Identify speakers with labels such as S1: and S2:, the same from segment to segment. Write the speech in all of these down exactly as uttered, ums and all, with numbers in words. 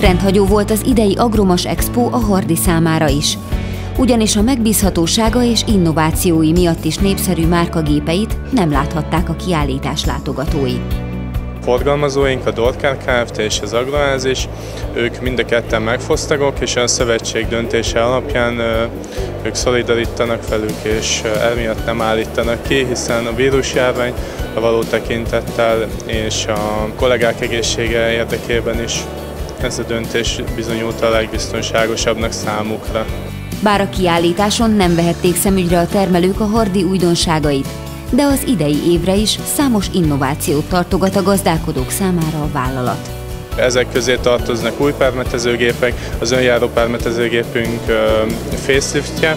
S1: Rendhagyó volt az idei Agromas Expo a Hardi számára is, ugyanis a megbízhatósága és innovációi miatt is népszerű márkagépeit nem láthatták a kiállítás látogatói.
S2: Forgalmazóink, a Dorkár Kft. És az Agroház is, ők mind a ketten megfosztagok, és a szövetség döntése alapján ők szolidarítanak velük, és emiatt nem állítanak ki, hiszen a vírusjárvány való tekintettel és a kollégák egészsége érdekében is ez a döntés bizonyult a legbiztonságosabbnak számukra.
S1: Bár a kiállításon nem vehették szemügyre a termelők a Hardi újdonságait, de az idei évre is számos innovációt tartogat a gazdálkodók számára a vállalat.
S2: Ezek közé tartoznak új permetezőgépek, az önjáró permetezőgépünk faceliftje,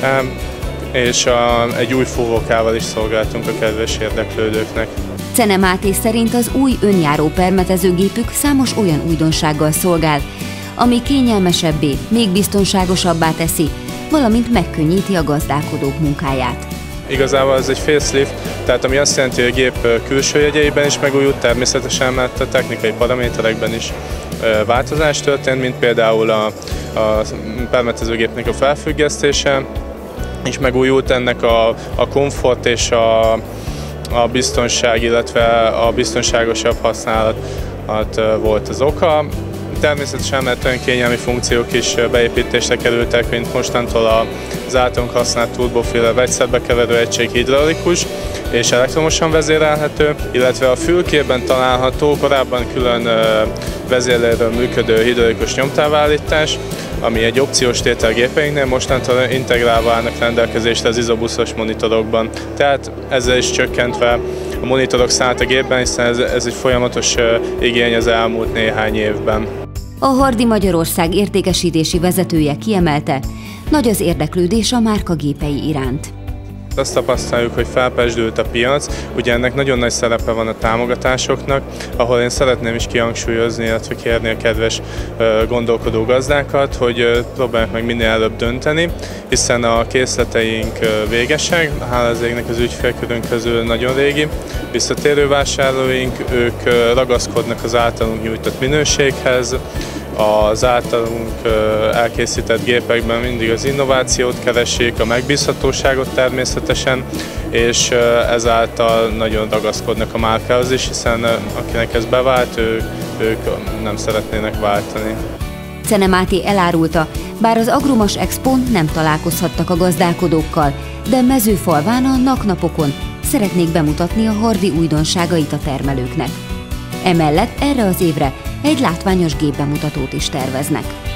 S2: és a, egy új fúvókával is szolgáltunk a kedves érdeklődőknek.
S1: Czene Máté szerint az új önjáró permetezőgépük számos olyan újdonsággal szolgál, ami kényelmesebbé, még biztonságosabbá teszi, valamint megkönnyíti a gazdálkodók munkáját.
S2: Igazából ez egy facelift, tehát ami azt jelenti, hogy a gép külső jegyeiben is megújult, természetesen, mert a technikai paraméterekben is változás történt, mint például a, a permetezőgépnek a felfüggesztése, és megújult ennek a, a komfort és a, a biztonság, illetve a biztonságosabb használat volt az oka. Természetesen mert olyan kényelmi funkciók is beépítésre kerültek, mint mostantól az általunk használt turboféle vegyszerbekeverő egység hidraulikus és elektromosan vezérelhető, illetve a fülkében található, korábban külön vezérlőről működő hidraulikus nyomtávállítás, ami egy opciós tétel gépeinknél, mostantól integrálva állnak rendelkezésre az izobuszos monitorokban. Tehát ezzel is csökkentve a monitorok számát a gépben, hiszen ez, ez egy folyamatos igény az elmúlt néhány évben.
S1: A Hardi Magyarország értékesítési vezetője kiemelte, nagy az érdeklődés a márkagépei iránt.
S2: Azt tapasztaljuk, hogy felpezsdült a piac, ugye ennek nagyon nagy szerepe van a támogatásoknak, ahol én szeretném is kihangsúlyozni, illetve kérni a kedves gondolkodó gazdákat, hogy próbálják meg minél előbb dönteni, hiszen a készleteink végesek, hála az égnek az ügyfélkörünk közül nagyon régi, visszatérő vásárlóink, ők ragaszkodnak az általunk nyújtott minőséghez, az általunk elkészített gépekben mindig az innovációt keresik, a megbízhatóságot természetesen, és ezáltal nagyon ragaszkodnak a márkához is, hiszen akinek ez bevált, ő, ők nem szeretnének váltani.
S1: Czene Máté elárulta, bár az Agromas Expón nem találkozhattak a gazdálkodókkal, de Mezőfalván a NAK-napokon szeretnék bemutatni a Hardi újdonságait a termelőknek. Emellett erre az évre egy látványos gépbemutatót is terveznek.